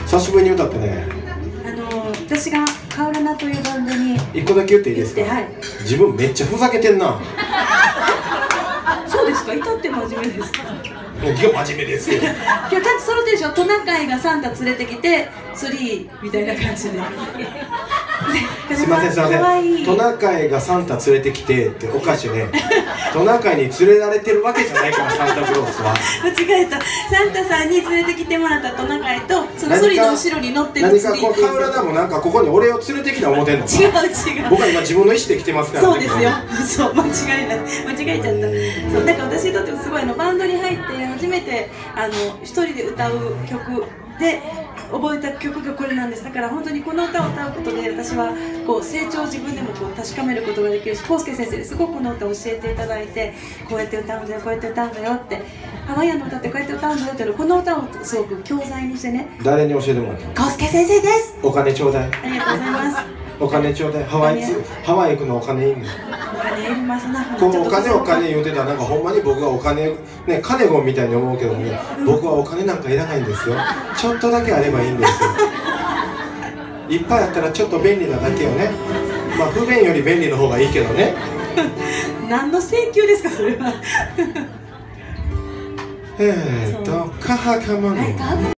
久しぶりに歌ってね。 私がカウラナというバンドに一個だけ言っていいですか。 はい、 自分めっちゃふざけてんな。 そうですか。至って真面目ですか。 いや真面目ですよ。 今日ちゃんと揃ってるでしょ。トナカイがサンタ連れてきてツリーみたいな感じで。 すいませんすいません。トナカイがサンタ連れてきてっておかしいね。トナカイに連れられてるわけじゃないからサンタクロースは。 間違えた。サンタさんに連れてきてもらったトナカイとそのソリの後ろに乗ってるツリー。 何かこうカウラナもなんかここに俺を連れてきた思ってんのか。 違う違う。 僕は今自分の意思で来てますからね。 そうですよ。そう間違えちゃった。そうだから私にとってもすごいバンドに入って初めて一人で歌う曲で覚えた曲がこれなんです。だから本当にこの歌を歌うことで私はこう成長を自分でもこう確かめることができるし、康介先生ですごくこの歌を教えていただいて、こうやって歌うんだよこうやって歌うんだよって、ハワイアンの歌ってこうやって歌うんだよってこの歌をすごく教材にしてね。 誰に教えてもらったの。 康介先生です。 お金ちょうだい。 ありがとうございます。 お金ちょうだい。ハワイ行くのお金いんの。 お金いりますな。 こうお金言うてたらなんかほんまに僕はお金ねカネゴンみたいに思うけどね、僕はお金なんかいらないんですよ。ちょっとだけあればいいんですよ。いっぱいあったらちょっと便利なだけよね。まあ不便より便利の方がいいけどね。 何の請求ですかそれは。 カハカマの